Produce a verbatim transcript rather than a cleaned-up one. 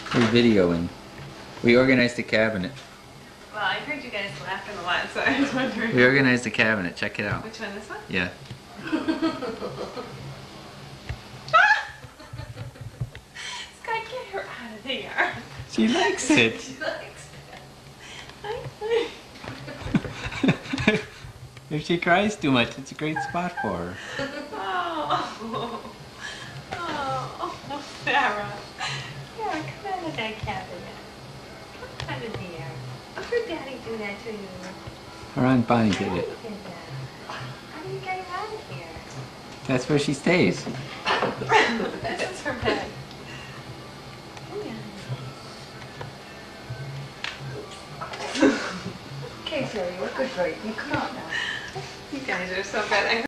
We're videoing. We organized the cabinet. Well, I heard you guys laughing a lot, so I was wondering. We organized the cabinet. Check it out. Which one? This one? Yeah. Scott, get her out of here. She likes it. She likes it. If she cries too much, it's a great spot for her. Oh. Oh, Sarah. Sarah, come out of that cabinet. Come out of here. How did Daddy do that to you? Her Aunt Bonnie did Daddy it. did that. How do you get her out of here? That's where she stays. This is her bed. Okay, Sarah, you're a good girl. You come out now. You guys are so bad. I